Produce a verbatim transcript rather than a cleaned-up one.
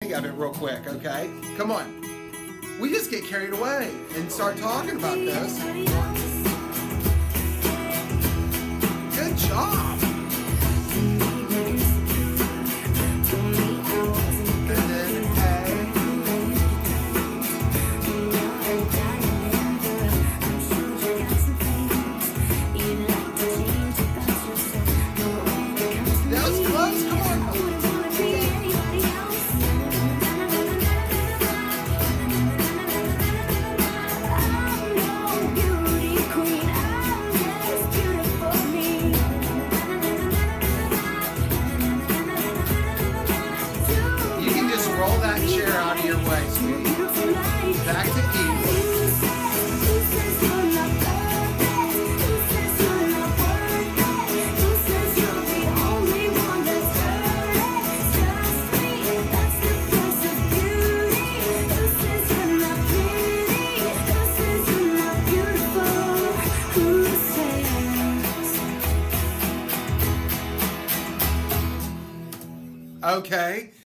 understanding of it real quick, okay? Come on. We just get carried away and start talking about this. Good job. Roll that chair out of your way, sweetie. Back to E. Okay.